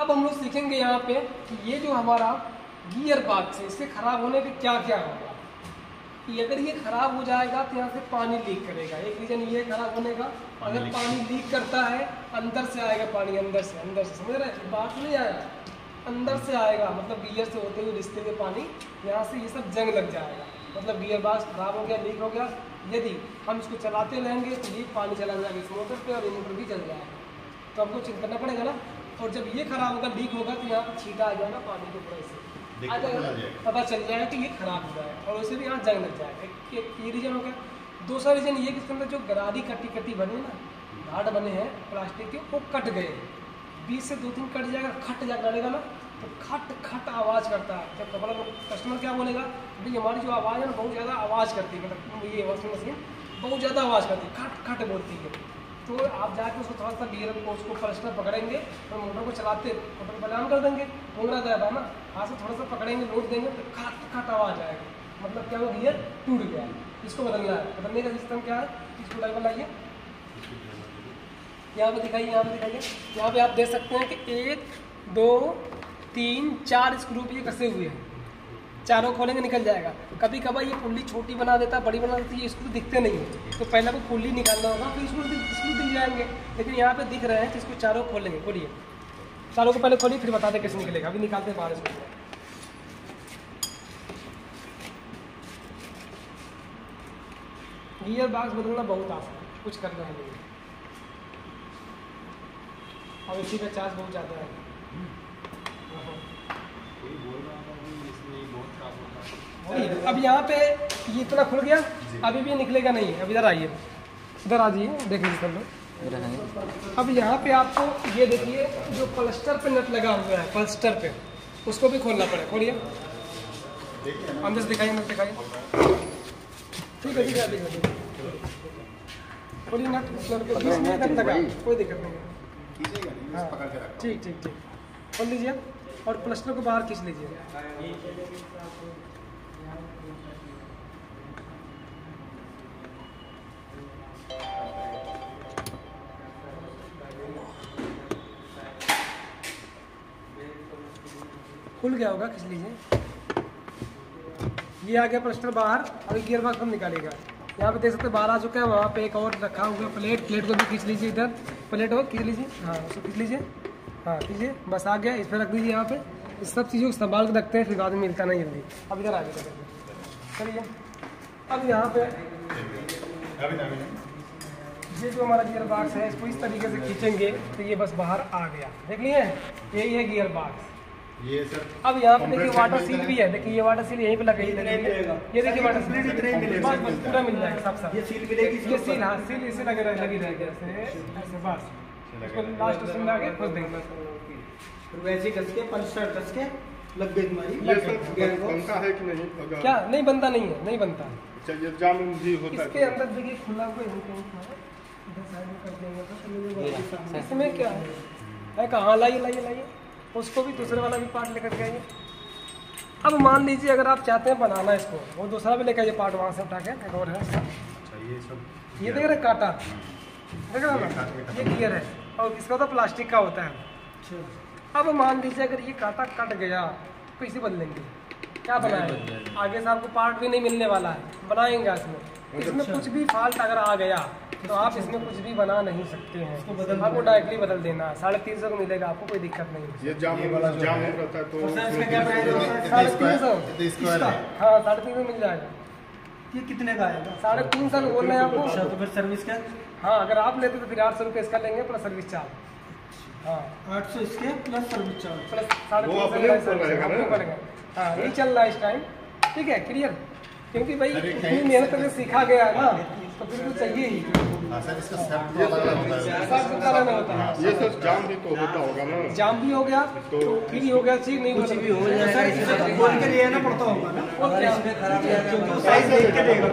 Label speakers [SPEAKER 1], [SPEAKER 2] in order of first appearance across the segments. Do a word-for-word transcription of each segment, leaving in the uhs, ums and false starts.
[SPEAKER 1] अब हम लोग सीखेंगे यहाँ पे कि ये जो हमारा गियर बॉक्स है इसके खराब होने पे क्या क्या होगा। कि अगर ये खराब हो जाएगा तो यहाँ से पानी लीक करेगा, एक रीजन ये खराब होने का। अगर पानी लीक करता है अंदर से आएगा पानी, अंदर से अंदर से समझ रहे हैं, बाहर से नहीं आएगा, अंदर से आएगा। मतलब गियर से होते हुए रिश्ते हुए पानी यहाँ से ये सब जंग लग जाएगा, मतलब गियर बॉक्स खराब हो गया, लीक हो गया। यदि हम इसको चलाते रहेंगे तो ये पानी चला जाएगा इस मोटर पे और ये मोटर भी चल जाएगा, तो हमको चिंता करना पड़ेगा ना। और जब ये खराब होगा, लीक होगा, तो यहाँ पर छीटा आ जाएगा पानी के ऊपर से आ जाएगा, पता चल जाएगा कि ये खराब हो जाएगा और वैसे भी यहाँ जंग लग जाएगा। एक ये रीजन हो गया। दूसरा रीजन ये कि इसके अंदर जो गरारी कटी कटी बने ना, घाट बने हैं प्लास्टिक के, वो कट गए, बीच से दो तीन कट जाएगा, खट जाएगा लगेगा ना, तो खट खट आवाज़ करता है। जब कपड़ा कस्टमर क्या बोलेगा, भाई हमारी जो आवाज़ है ना बहुत ज़्यादा आवाज़ करती है, मतलब ये वॉशिंग मशीन बहुत ज़्यादा आवाज़ करती है, खट खट बोलती है। तो आप जाके उसको थोड़ा सा गियर को उसको प्लस्टर पकड़ेंगे और मोटर को चलाते, मोटर पहले ऑन कर देंगे, घूमना ज़्यादा ना, हाथ से थोड़ा सा पकड़ेंगे, लोड देंगे तो खट खट आवाज़ आएगा, मतलब क्या वो गियर टूट गया है, इसको बदलना है। बदलने का सिस्टम क्या है, इसको ड्राइवर लाइए, यहाँ पे दिखाइए, यहाँ पे दिखाइए, यहाँ पे आप देख सकते हैं कि एक दो तीन चार स्क्रू भी कसे हुए हैं, चारों खोलेंगे निकल जाएगा। कभी कभार ये पुल्ली छोटी बना देता है, बड़ी बना देती है, स्क्रू दिखते नहीं है, तो पहले वो पुल्ली निकालना होगा, फिर स्क्रू स्क्रू दिख जाएंगे। लेकिन यहाँ पे दिख रहे हैं तो इसको चारों खोलेंगे। खोलिए, चारों को पहले खोलिए, फिर बता दें कैसे निकलेगा। अभी निकालते हैं बाहर इसको। गियर बॉक्स बदलना बहुत आसान है, कुछ करना है नहीं, और इसी का चार्ज बहुत ज़्यादा है। अब यहाँ पे ये इतना खुल गया, अभी भी निकलेगा नहीं। अब इधर आइए, इधर आ जाइए, देख लीजिए सब लोग। अब यहाँ पे आपको ये देखिए जो प्लास्टर पे नट लगा हुआ है, प्लास्टर पे, उसको भी खोलना पड़ेगा। खोलिए, अंदर से दिखाइए, नट दिखाइए, ठीक है ठीक है ठीक है, खोलिए नट, नट लगा, कोई दिक्कत नहीं है। हाँ ठीक ठीक ठीक, खोल लीजिए और प्लास्टर को बाहर खींच लीजिए। खुल गया होगा, खींच लीजिए। ये आ गया प्लास्टर बाहर, अभी गियर बॉक्स हम निकालेगा। यहाँ पे देख सकते हैं बाहर आ चुका है। वहाँ पे एक और रखा हुआ प्लेट, प्लेट को भी खींच लीजिए, इधर प्लेट हो खींच लीजिए, हाँ उसको खींच लीजिए, हाँ खींचिए, बस आ गया। इस पर रख दीजिए यहाँ पे, इस सब चीज़ों को संभाल के रखते हैं, फिर बाद में मिलता नहीं जल्दी। अब इधर आ गया, चलिए। अब यहाँ पे ये जो हमारा गियर बॉक्स है, इसको इस तरीके से खींचेंगे तो ये बस बाहर आ गया, देख लिए, यही है गियर बॉक्स। ये सर अब यहाँ पे देखिए वाटर सील भी है, देखिए ये वाटर सील यहीं पे लगी है, ये देखिए वाटर सील बस बस पूरा मिल जाएगा सब सब। ये सील मिलेगी, ये सील, हाँ सील इसे लगे रहे लगी रहेगी ऐसे ऐसे, बस इसको लास्ट उसमें लगा के खोल देंगे, फिर वैसे कस के पल्सर कस के लग गई तुम्हारी।
[SPEAKER 2] बनता है कि नहीं?
[SPEAKER 1] क्या नहीं बनता, नहीं है, नहीं बनता।
[SPEAKER 2] चाहिए जाम भी होता है
[SPEAKER 1] इसके अंदर देखिए खुला हुआ इधर साइड में कर देंगे, इसमें क्या है, कहाँ लाइए लाइए लाइए, उसको भी दूसरे वाला भी पार्ट लेकर के आइए। अब मान लीजिए अगर आप चाहते हैं बनाना इसको, वो दूसरा भी लेकर आइए पार्ट वहाँ से उठा के, एक और है।
[SPEAKER 2] ये सब
[SPEAKER 1] ये देख रहे कांटा, देख रहे ना, ये गियर है और इसका तो प्लास्टिक का होता है। अब मान लीजिए अगर ये कांटा कट गया तो इसे बदलेंगे, क्या बनाएंगे, आगे से आपको पार्ट भी नहीं मिलने वाला है, बनाएंगे इसमें। इसमें कुछ भी फॉल्ट अगर आ गया तो आप इसमें कुछ भी बना नहीं सकते हैं, आपको डायरेक्टली बदल देना। साढ़े तीन सौ का मिलेगा, आपको कोई दिक्कत नहीं।
[SPEAKER 2] ये जाम वाला जाम रहता है तो
[SPEAKER 1] साढ़े तीन सौ, हाँ साढ़े तीन सौ मिल जाएगा।
[SPEAKER 3] ये कितने का आएगा?
[SPEAKER 1] साढ़े तीन सौ बोल रहे हैं आपको।
[SPEAKER 3] तो फिर सर्विस का?
[SPEAKER 1] हाँ अगर आप लेते तो फिर आठ सौ रुपये इसका लेंगे प्लस सर्विस चार्ज। हाँ
[SPEAKER 3] आठ सौ इसके प्लस सर्विस चार्ज,
[SPEAKER 1] प्लस साढ़े तीन सौ पड़ेगा। हाँ यही चल रहा है इस टाइम, ठीक है क्लियर। क्योंकि भाई इतनी मेहनत करके सीखा गया है ना, तो फिर तो चाहिए ही।
[SPEAKER 2] सर इसका सेफ्टी
[SPEAKER 1] रहना होता है।
[SPEAKER 2] ये सर जाम भी तो होता होगा ना?
[SPEAKER 1] जाम भी हो गया तो फ्री हो गया, चीज नहीं
[SPEAKER 3] कुछ भी हो जाए सर, इसमें तो खोल के लेना पड़ता होगा ना, और इसमें खराब है क्योंकि साइज देख के देगा।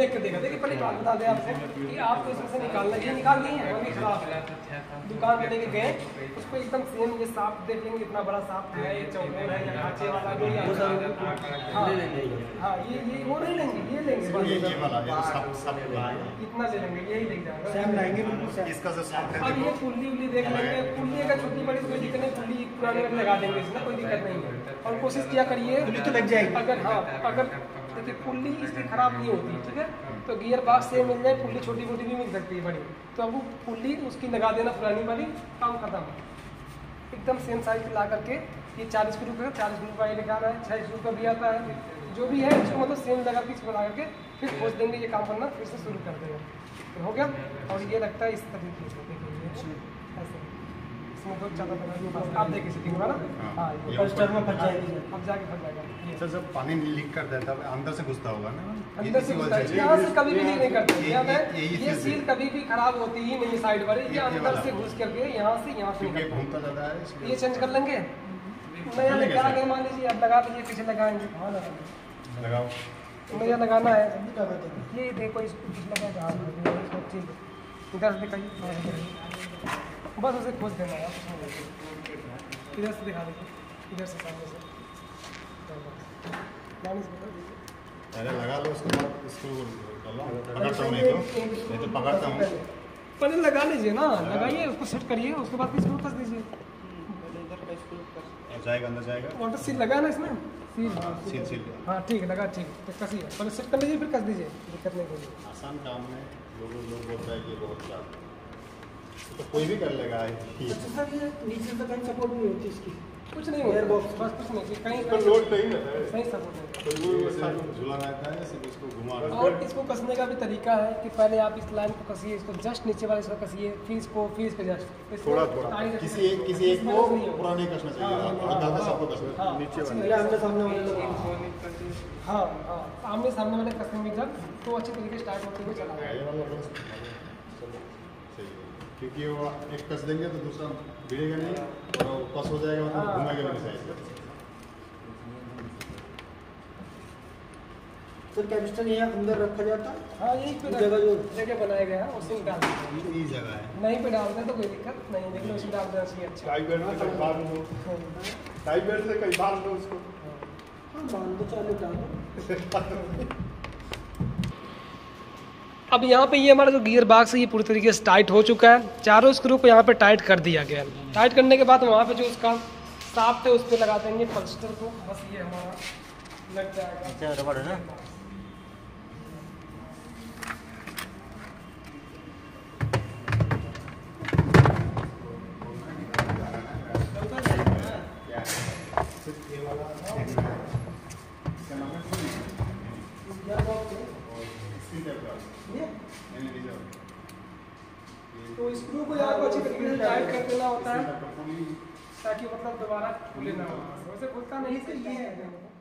[SPEAKER 1] देख के देखा देखिए पहले बात बता दें आपसे कि आपको इसमें से निकालना ये निकाल नहीं है वो भी खराब है। दुकान पे लेके गए उसको एकदम सेम ये साफ देख लेंगे इतना बड़ा साफ है ये चौके है या ढांचे वाला जो हाँ हाँ ये ये वो नहीं लेंगे ये लेंगे
[SPEAKER 2] ये ये वाला ये सब सब
[SPEAKER 1] इतना ले लेंगे यही लग जाएगा
[SPEAKER 3] सेम लाएंगे बिल्कुल सेम।
[SPEAKER 2] इसका जो साफ है
[SPEAKER 1] अब ये पुल्ली उल्ली देख लेंगे पुल्ली अगर छोटी बड़ी कोई दिक्कत नहीं पुल्ली पुराने में लगा देंगे इसमें कोई दिक्कत नहीं है और कोशिश किया करिए
[SPEAKER 3] पुल्ली तो लग जाएगी।
[SPEAKER 1] अगर हाँ अगर देखिए पुल्ली इसकी खराब नहीं होती ठीक है तो गियर बॉक्स से मिल जाए पुल्ली छोटी मोटी भी मिल सकती है बड़ी तो अब वो पुल्ली उसकी लगा देना पुरानी वाली काम खत्म एकदम सेम साइज ला करके ये चालीस रुपये का चालीस रुपये का ये लिखा रहा है छः रुपये भी आता है जो भी है इसको मतलब सेम लगा के इसको लगा करके फिर खोज देंगे ये काम करना फिर से शुरू कर देंगे तो हो गया और ये लगता है इस तरीके से देखिए ऐसे इसमें बहुत ज़्यादा बना आप देखिए सेटिंग होगा ना हाँ ये
[SPEAKER 3] कस्टर में फंस जाएगी।
[SPEAKER 1] अब जाके फंस जाएगा ये
[SPEAKER 2] सर जब पानी लीक कर देता है अंदर से घुसता होगा ना
[SPEAKER 1] अंदर से घुसता है यहाँ से कभी भी लीक नहीं करते
[SPEAKER 2] ये-
[SPEAKER 1] क्या है
[SPEAKER 2] ये- यही
[SPEAKER 1] ये
[SPEAKER 2] चीज़
[SPEAKER 1] सील
[SPEAKER 2] है।
[SPEAKER 1] कभी भी खराब होती ही नहीं साइड वाली ये
[SPEAKER 2] ये- ये
[SPEAKER 1] अंदर
[SPEAKER 2] वाला।
[SPEAKER 1] से घुस करके यहाँ से यहाँ से
[SPEAKER 2] क्योंकि
[SPEAKER 1] निकलता
[SPEAKER 2] घूमता ज्यादा है
[SPEAKER 1] है।
[SPEAKER 2] इसलिए
[SPEAKER 1] ये चेंज कर लेंगे नया
[SPEAKER 2] लेंगे
[SPEAKER 1] लगा
[SPEAKER 2] सर।
[SPEAKER 1] के मान लीजिए अब लगा दीजिए पीछे लगाएंगे हाँ लगाएंगे
[SPEAKER 2] लगाओ
[SPEAKER 1] नया लगाना है ये देखो इसको कुछ लगा जहाँ ठीक है इधर से दिखाइए बस उसे खोज देना है कुछ नहीं इधर से दिखा दीजिए इधर से सामने से लाने से बता दीजिए
[SPEAKER 2] पहले लगा लो उसके बाद इसको पकड़ता हूँ नहीं तो नहीं तो पकड़ता हूँ
[SPEAKER 1] पहले लगा लीजिए ना लगाइए उसको सेट करिए उसके बाद इसको कस दीजिए
[SPEAKER 2] जाएगा अंदर जाएगा
[SPEAKER 1] वाटर सील लगा है ना इसमें सील हाँ
[SPEAKER 2] सील सील
[SPEAKER 1] हाँ ठीक है लगा ठीक है तो कसिए पहले सेट कर लीजिए फिर कस दीजिए दिक्कत नहीं होगी
[SPEAKER 2] आसान काम में लोग लोग बोलता है कि बहुत ज़्यादा तो कोई भी कर लेगा ये
[SPEAKER 3] अच्छा सर ये नीचे से कहीं सपोर्ट नहीं होती इसकी
[SPEAKER 1] कुछ नहीं
[SPEAKER 3] Gear
[SPEAKER 1] होगा
[SPEAKER 3] box।
[SPEAKER 1] बस कुछ नहीं कहीं
[SPEAKER 2] इसका लोड नहीं रहता है
[SPEAKER 1] सही सपोर्ट है
[SPEAKER 2] तो वो ऐसे झूला रहता है सिर्फ इसको घुमा रहा
[SPEAKER 1] और इसको कसने का भी तरीका है कि पहले आप इस लाइन को कसिए इसको जस्ट नीचे वाले इसको कसिए फिर इसको फिर इसको जस्ट
[SPEAKER 2] थोड़ा थोड़ा किसी एक किसी एक को पूरा नहीं कसना चाहिए और दादा सबको कसना
[SPEAKER 1] हाँ,
[SPEAKER 2] नीचे
[SPEAKER 1] अच्छी
[SPEAKER 2] वाला
[SPEAKER 3] पहले आमने सामने वाले लोग
[SPEAKER 1] हाँ हाँ आमने सामने वाले कसेंगे जब तो अच्छे तरीके से स्टार्ट होते हुए चला जाएगा
[SPEAKER 2] ये वाला बस सही है क्योंकि वो एक कस देंगे तो दूसरा भिड़ेगा नहीं और वो कस हो जाएगा मतलब घूमेगा भी नहीं सही
[SPEAKER 3] सर कैपिस्टन यहाँ अंदर रखा जाता है
[SPEAKER 1] हाँ यही पे
[SPEAKER 3] जगह जो
[SPEAKER 1] जगह बनाया गया है उसी में डाल देते हैं
[SPEAKER 2] ये जगह है
[SPEAKER 1] नहीं पे डालते हैं तो कोई दिक्कत नहीं है लेकिन उसी डाल देना चाहिए अच्छा
[SPEAKER 2] टाई बेल्ट से कहीं बांध दो टाई बेल्ट से कहीं बांध दो उसको
[SPEAKER 3] हाँ बांध दो चालू डालो।
[SPEAKER 1] अब यहाँ पे ये हमारा जो गियर बॉक्स है ये पूरी तरीके से टाइट हो चुका है चारों स्क्रू को यहाँ पे टाइट कर दिया गया है टाइट करने के बाद वहाँ पे जो उसका साफ्ट है उस पर लगा देंगे पल्स्टर को बस ये हमारा लग जाएगा
[SPEAKER 3] अच्छा रबड़ है ना
[SPEAKER 1] तो स्क्रू को यहाँ को अच्छी तरीके से टाइट कर देना होता है ताकि मतलब दोबारा खुले ना हो वैसे खुलता नहीं तो ये है